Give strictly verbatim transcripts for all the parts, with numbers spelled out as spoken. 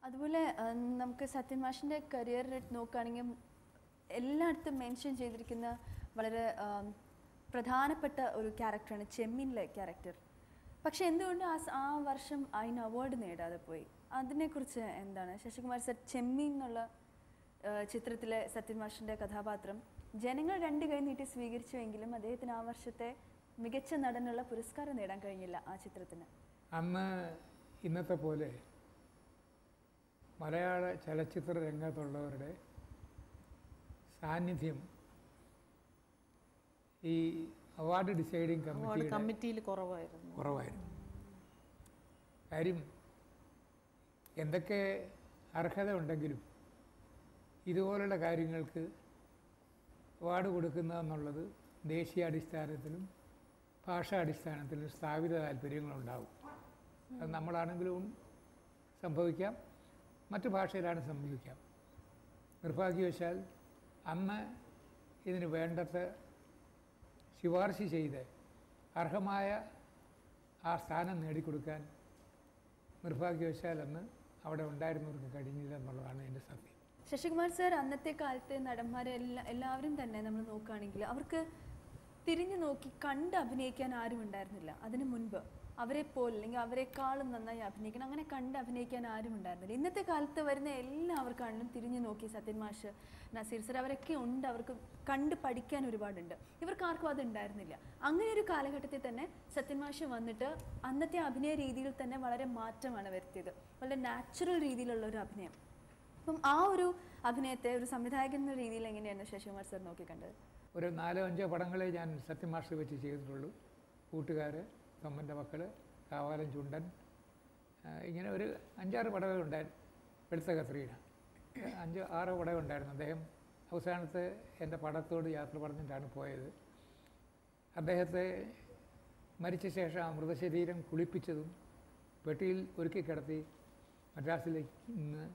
അതുപോലെ നമുക്ക് സത്യൻ മാഷിൻ്റെ കരിയർ നോക്കുകയാണെങ്കിൽ എല്ലായിടത്തും മെൻഷൻ ചെയ്തിരിക്കുന്ന വളരെ പ്രധാനപ്പെട്ട ഒരു ക്യാരക്ടറാണ് ചെമ്മീനിലെ ക്യാരക്ടർ. പക്ഷെ എന്തുകൊണ്ട് ആ ആ വർഷം അതിന് അവാർഡ് നേടാതെ പോയി? അതിനെക്കുറിച്ച് എന്താണ് ശശികുമാർ സർ? ചെമ്മീൻ എന്നുള്ള ചിത്രത്തിലെ സത്യൻ മാഷിൻ്റെ കഥാപാത്രം ജനങ്ങൾ രണ്ട് കൈ നീട്ടി സ്വീകരിച്ചുവെങ്കിലും അദ്ദേഹത്തിന് ആ വർഷത്തെ മികച്ച നടനുള്ള പുരസ്കാരം നേടാൻ കഴിഞ്ഞില്ല ആ ചിത്രത്തിന്. അന്ന് ഇന്നത്തെ പോലെ മലയാള ചലച്ചിത്ര രംഗത്തുള്ളവരുടെ സാന്നിധ്യം ഈ അവാർഡ് ഡിസൈഡിങ് കമ്മിറ്റി കമ്മിറ്റിയിൽ കുറവായിരുന്നു കുറവായിരുന്നു കാര്യം എന്തൊക്കെ അർഹത ഉണ്ടെങ്കിലും ഇതുപോലുള്ള കാര്യങ്ങൾക്ക് അവാർഡ് കൊടുക്കുക എന്നുള്ളത് ദേശീയാടിസ്ഥാനത്തിലും ഭാഷാടിസ്ഥാനത്തിലും സ്ഥാപിത താല്പര്യങ്ങളുണ്ടാവും. അത് നമ്മളാണെങ്കിലും സംഭവിക്കാം, മറ്റു ഭാഷയിലാണ് സംഭവിക്കാം. നിർഭാഗ്യവശാൽ അന്ന് ഇതിന് വേണ്ടത്ര ശുപാർശ ചെയ്ത് അർഹമായ ആ സ്ഥാനം നേടിക്കൊടുക്കാൻ നിർഭാഗ്യവശാൽ അന്ന് അവിടെ ഉണ്ടായിരുന്നവർക്ക് കഴിഞ്ഞില്ല എന്നുള്ളതാണ് എൻ്റെ സത്യം. ശശികുമാർ സർ, അന്നത്തെ കാലത്തെ നടന്മാരെ എല്ലാ എല്ലാവരും തന്നെ നമ്മൾ നോക്കുകയാണെങ്കിൽ അവർക്ക് തിരിഞ്ഞു നോക്കി കണ്ട് അഭിനയിക്കാൻ ആരും ഉണ്ടായിരുന്നില്ല. അതിനു മുൻപ് അവരെ പോലെ അല്ലെങ്കിൽ അവരെക്കാളും നന്നായി അഭിനയിക്കണം അങ്ങനെ കണ്ട് അഭിനയിക്കാൻ ആരും ഉണ്ടായിരുന്നില്ല. ഇന്നത്തെ കാലത്ത് വരുന്ന എല്ലാവർക്കാണെങ്കിലും തിരിഞ്ഞു നോക്കി സത്യൻ മാഷ്, നസീർ സർ അവരൊക്കെ ഉണ്ട്, അവർക്ക് കണ്ട് പഠിക്കാൻ ഒരുപാടുണ്ട്. ഇവർക്ക് ആർക്കും അത് ഉണ്ടായിരുന്നില്ല. അങ്ങനെ ഒരു കാലഘട്ടത്തിൽ തന്നെ സത്യൻ മാഷ് വന്നിട്ട് അന്നത്തെ അഭിനയ രീതിയിൽ തന്നെ വളരെ മാറ്റമാണ് വരുത്തിയത്. വളരെ നാച്ചുറൽ രീതിയിലുള്ള ഒരു അഭിനയം. അപ്പം ആ ഒരു അഭിനയത്തെ ഒരു സംവിധായകൻ എന്ന രീതിയിൽ എങ്ങനെയായിരുന്നു ശശികുമാർ സർ നോക്കിക്കണ്ടത്? ഒരു നാലോ അഞ്ചോ പടങ്ങളെ ഞാൻ സത്യൻ മാഷ് വെച്ച് ചെയ്തിട്ടുള്ളൂ. കൂട്ടുകാർ, തൊമ്മൻ്റെ മക്കൾ, കാവാലം ചുണ്ടൻ, ഇങ്ങനെ ഒരു അഞ്ചാറ് പടങ്ങളുണ്ടായിരുന്നു. വെളുത്ത കത്രീന അഞ്ച് ആറോ പടമുണ്ടായിരുന്നു. അദ്ദേഹം അവസാനത്തെ എൻ്റെ പടത്തോട് യാത്ര പറഞ്ഞിട്ടാണ് പോയത്. അദ്ദേഹത്തെ മരിച്ച ശേഷം ആ മൃതശരീരം കുളിപ്പിച്ചതും പെട്ടിയിൽ ഒരുക്കി കിടത്തി മദ്രാസിലേക്ക് നിന്ന്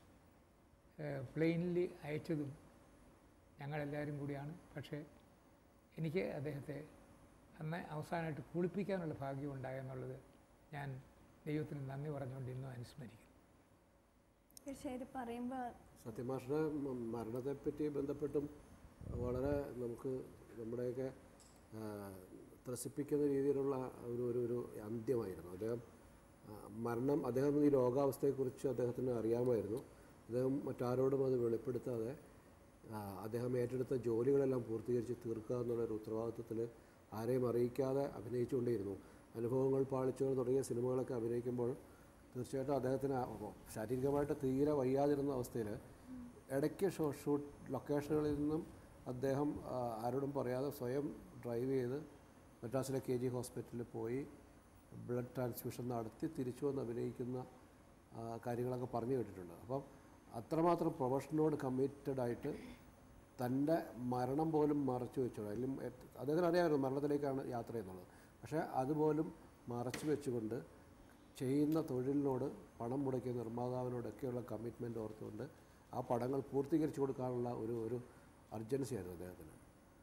പ്ലെയിനിൽ അയച്ചതും ഞങ്ങളെല്ലാവരും കൂടിയാണ്. പക്ഷേ എനിക്ക് അദ്ദേഹത്തെ അന്ന് അവസാനമായിട്ട് കുളിപ്പിക്കാനുള്ള ഭാഗ്യം ഉണ്ടായെന്നുള്ളത് ഞാൻ ദൈവത്തിന് നന്ദി പറഞ്ഞുകൊണ്ട് ഇന്നും അനുസ്മരിക്കുന്നു. തീർച്ചയായിട്ടും പറയുമ്പോൾ സത്യൻ മാഷിൻ്റെ മരണത്തെപ്പറ്റി ബന്ധപ്പെട്ടും വളരെ നമുക്ക് നമ്മുടെയൊക്കെ ത്രസിപ്പിക്കുന്ന രീതിയിലുള്ള ഒരു ഒരു ഒരു അന്ത്യമായിരുന്നു. അദ്ദേഹം മരണം അദ്ദേഹം ഈ രോഗാവസ്ഥയെക്കുറിച്ച് അദ്ദേഹത്തിന് അറിയാമായിരുന്നു. അദ്ദേഹം മറ്റാരോടും അത് വെളിപ്പെടുത്താതെ അദ്ദേഹം ഏറ്റെടുത്ത ജോലികളെല്ലാം പൂർത്തീകരിച്ച് തീർക്കുക എന്നുള്ളൊരു ഉത്തരവാദിത്വത്തിൽ ആരെയും അറിയിക്കാതെ അഭിനയിച്ചുകൊണ്ടേയിരുന്നു. അനുഭവങ്ങൾ, പാളിച്ചുകൾ തുടങ്ങിയ സിനിമകളൊക്കെ അഭിനയിക്കുമ്പോൾ തീർച്ചയായിട്ടും അദ്ദേഹത്തിന് ശാരീരികമായിട്ട് തീരെ വയ്യാതിരുന്ന അവസ്ഥയിൽ ഇടയ്ക്ക് ഷോ ഷൂട്ട് ലൊക്കേഷനുകളിൽ നിന്നും അദ്ദേഹം ആരോടും പറയാതെ സ്വയം ഡ്രൈവ് ചെയ്ത് മദ്രാസിലെ കെ ജി ഹോസ്പിറ്റലിൽ പോയി ബ്ലഡ് ട്രാൻസ്ഫ്യൂഷൻ നടത്തി തിരിച്ചു വന്ന് അഭിനയിക്കുന്ന കാര്യങ്ങളൊക്കെ പറഞ്ഞു കേട്ടിട്ടുണ്ട്. അപ്പം അത്രമാത്രം പ്രൊഫഷനോട് കമ്മിറ്റഡായിട്ട് തൻ്റെ മരണം പോലും മറച്ചു വെച്ചോ, അല്ലെങ്കിൽ അദ്ദേഹത്തിന് അറിയാമായിരുന്നു മരണത്തിലേക്കാണ് യാത്ര ചെയ്യുന്നത്. പക്ഷേ അതുപോലും മറച്ചു വെച്ചുകൊണ്ട് ചെയ്യുന്ന തൊഴിലിനോട് പണം മുടക്കിയ നിർമ്മാതാവിനോടൊക്കെയുള്ള കമ്മിറ്റ്മെൻറ്റ് ഓർത്തുകൊണ്ട് ആ പടങ്ങൾ പൂർത്തീകരിച്ചു കൊടുക്കാനുള്ള ഒരു ഒരു അർജൻസി ആയിരുന്നു അദ്ദേഹത്തിന്.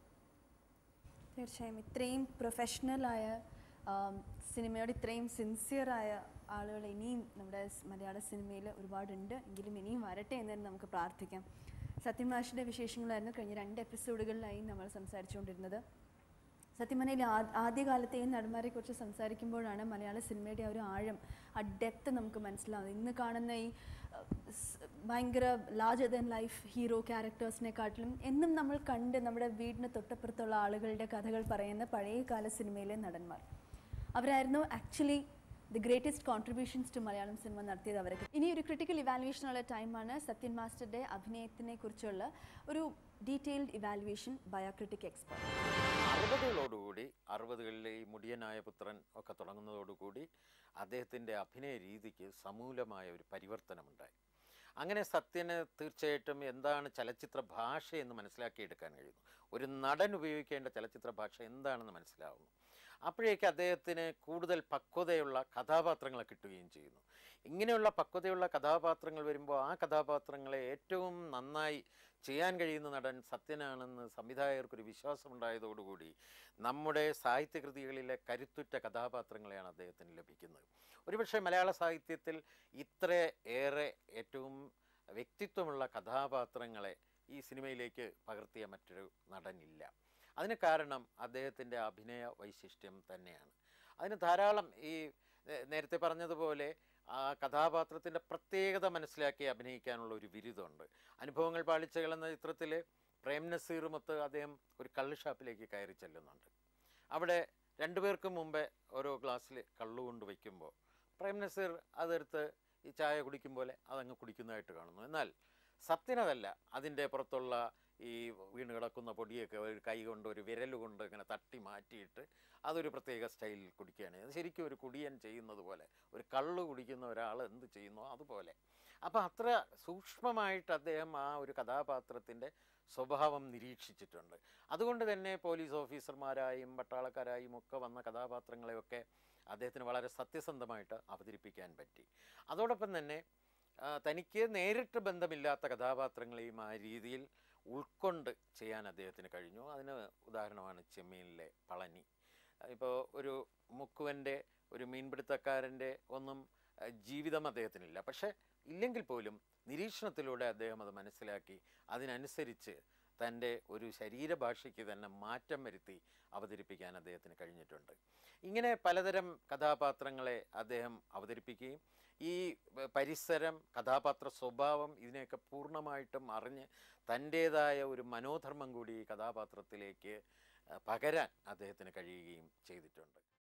തീർച്ചയായും ഇത്രയും പ്രൊഫഷണലായ സിനിമയോട് ഇത്രയും സിൻസിയറായ ആളുകൾ ഇനിയും നമ്മുടെ മലയാള സിനിമയിൽ ഒരുപാടുണ്ട്. എങ്കിലും ഇനിയും വരട്ടെ എന്ന് നമുക്ക് പ്രാർത്ഥിക്കാം. സത്യൻ മാഷിൻ്റെ വിശേഷങ്ങളായിരുന്നു കഴിഞ്ഞ രണ്ട് എപ്പിസോഡുകളിലായി നമ്മൾ സംസാരിച്ചുകൊണ്ടിരുന്നത്. സത്യം പറഞ്ഞാൽ ആദ്യകാലത്തെ ഈ നടന്മാരെക്കുറിച്ച് സംസാരിക്കുമ്പോഴാണ് മലയാള സിനിമയുടെ ആ ഒരു ആഴം, ആ ഡെപ്ത് നമുക്ക് മനസ്സിലാവുന്നത്. ഇന്ന് കാണുന്ന ഈ ഭയങ്കര ലാർജർ ദാൻ ലൈഫ് ഹീറോ ക്യാരക്ടേഴ്സിനെക്കാട്ടിലും എന്നും നമ്മൾ കണ്ട് നമ്മുടെ വീടിന് തൊട്ടപ്പുറത്തുള്ള ആളുകളുടെ കഥകൾ പറയുന്ന പഴയകാല സിനിമയിലെ നടന്മാർ അവരായിരുന്നു actually the greatest contributions to Malayalam cinema നടത്തിയത് അവരൊക്കെ. ഇനി ഒരു ക്രിട്ടിക്കൽ ഇവാലുവേഷനുള്ള ടൈമാണ്. സത്യൻ മാസ്റ്ററുടെ അഭിനയത്തിനെ കുറിച്ചുള്ള ഒരു ഡീറ്റെയിൽഡ് ഇവാലുവേഷൻ ബയോക്രിറ്റിക് എക്സ്പെർട്ട്. അറുപതുകളോടുകൂടി അറുപതുകളിലെ ഈ മുടിയനായ പുത്രൻ ഒക്കെ തുടങ്ങുന്നതോടുകൂടി അദ്ദേഹത്തിൻ്റെ അഭിനയ രീതിക്ക് സമൂലമായ ഒരു പരിവർത്തനമുണ്ടായി. അങ്ങനെ സത്യന് തീർച്ചയായിട്ടും എന്താണ് ചലച്ചിത്ര ഭാഷ എന്ന് മനസ്സിലാക്കിയെടുക്കാൻ കഴിയുന്നു. ഒരു നടൻ ഉപയോഗിക്കേണ്ട ചലച്ചിത്ര ഭാഷ എന്താണെന്ന് മനസ്സിലാവുന്നു. അപ്പോഴേക്ക് അദ്ദേഹത്തിന് കൂടുതൽ പക്വതയുള്ള കഥാപാത്രങ്ങളെ കിട്ടുകയും ചെയ്യുന്നു. ഇങ്ങനെയുള്ള പക്വതയുള്ള കഥാപാത്രങ്ങൾ വരുമ്പോൾ ആ കഥാപാത്രങ്ങളെ ഏറ്റവും നന്നായി ചെയ്യാൻ കഴിയുന്ന നടൻ സത്യനാണെന്ന് സംവിധായകർക്കൊരു വിശ്വാസമുണ്ടായതോടുകൂടി നമ്മുടെ സാഹിത്യകൃതികളിലെ കരുത്തുറ്റ കഥാപാത്രങ്ങളെയാണ് അദ്ദേഹത്തിന് ലഭിക്കുന്നത്. ഒരുപക്ഷെ മലയാള സാഹിത്യത്തിൽ ഇത്ര ഏറെ വ്യക്തിത്വമുള്ള കഥാപാത്രങ്ങളെ ഈ സിനിമയിലേക്ക് പകർത്തിയ മറ്റൊരു നടനില്ല. അതിന് കാരണം അദ്ദേഹത്തിൻ്റെ അഭിനയ വൈശിഷ്ട്യം തന്നെയാണ്. അതിന് ധാരാളം ഈ നേരത്തെ പറഞ്ഞതുപോലെ ആ കഥാപാത്രത്തിൻ്റെ പ്രത്യേകത മനസ്സിലാക്കി അഭിനയിക്കാനുള്ള ഒരു ബിരുദമുണ്ട്. അനുഭവങ്ങൾ പാളിച്ചകൾ എന്ന ചിത്രത്തിൽ പ്രേം നസീറുമൊത്ത് അദ്ദേഹം ഒരു കള്ള് ഷാപ്പിലേക്ക് കയറി ചെല്ലുന്നുണ്ട്. അവിടെ രണ്ടുപേർക്കും മുമ്പേ ഓരോ ഗ്ലാസ്സിൽ കള്ളു കൊണ്ട് വയ്ക്കുമ്പോൾ പ്രേം നസീർ അതെടുത്ത് ഈ ചായ കുടിക്കും പോലെ അതങ്ങ് കുടിക്കുന്നതായിട്ട് കാണുന്നു. എന്നാൽ സത്യനതല്ല. അതിൻ്റെ പുറത്തുള്ള ഈ വീണ് കിടക്കുന്ന പൊടിയൊക്കെ ഒരു കൈ കൊണ്ട് ഒരു വിരൽ കൊണ്ട് ഇങ്ങനെ തട്ടി മാറ്റിയിട്ട് അതൊരു പ്രത്യേക സ്റ്റൈലിൽ കുടിക്കുകയാണ്. അത് ശരിക്കും ഒരു കുടിയൻ ചെയ്യുന്നത് പോലെ, ഒരു കള്ള് കുടിക്കുന്ന ഒരാൾ എന്ത് ചെയ്യുന്നോ അതുപോലെ. അപ്പോൾ അത്ര സൂക്ഷ്മമായിട്ട് അദ്ദേഹം ആ ഒരു കഥാപാത്രത്തിൻ്റെ സ്വഭാവം നിരീക്ഷിച്ചിട്ടുണ്ട്. അതുകൊണ്ട് തന്നെ പോലീസ് ഓഫീസർമാരായും പട്ടാളക്കാരായും ഒക്കെ വന്ന കഥാപാത്രങ്ങളെയൊക്കെ അദ്ദേഹത്തിന് വളരെ സത്യസന്ധമായിട്ട് അവതരിപ്പിക്കാൻ പറ്റി. അതോടൊപ്പം തന്നെ തനിക്ക് നേരിട്ട് ബന്ധമില്ലാത്ത കഥാപാത്രങ്ങളെയും ആ രീതിയിൽ ഉൾക്കൊണ്ട് ചെയ്യാൻ അദ്ദേഹത്തിന് കഴിഞ്ഞു. അതിന് ഉദാഹരണമാണ് ചെമ്മീനിലെ പളനി. ഇപ്പോൾ ഒരു മുക്കുവൻ്റെ, ഒരു മീൻപിടുത്തക്കാരൻ്റെ ഒന്നും ജീവിതം അദ്ദേഹത്തിനില്ല. പക്ഷേ ഇല്ലെങ്കിൽ പോലും നിരീക്ഷണത്തിലൂടെ അദ്ദേഹം അത് മനസ്സിലാക്കി അതിനനുസരിച്ച് തൻ്റെ ഒരു ശരീരഭാഷയ്ക്ക് തന്നെ മാറ്റം വരുത്തി അവതരിപ്പിക്കാൻ അദ്ദേഹത്തിന് കഴിഞ്ഞിട്ടുണ്ട്. ഇങ്ങനെ പലതരം കഥാപാത്രങ്ങളെ അദ്ദേഹം അവതരിപ്പിക്കുകയും ഈ പരിസരം, കഥാപാത്ര സ്വഭാവം ഇതിനെയൊക്കെ പൂർണ്ണമായിട്ടും അറിഞ്ഞ് തൻ്റേതായ ഒരു മനോധർമ്മം കൂടി ഈ കഥാപാത്രത്തിലേക്ക് പകരാൻ അദ്ദേഹത്തിന് കഴിയുകയും ചെയ്തിട്ടുണ്ട്.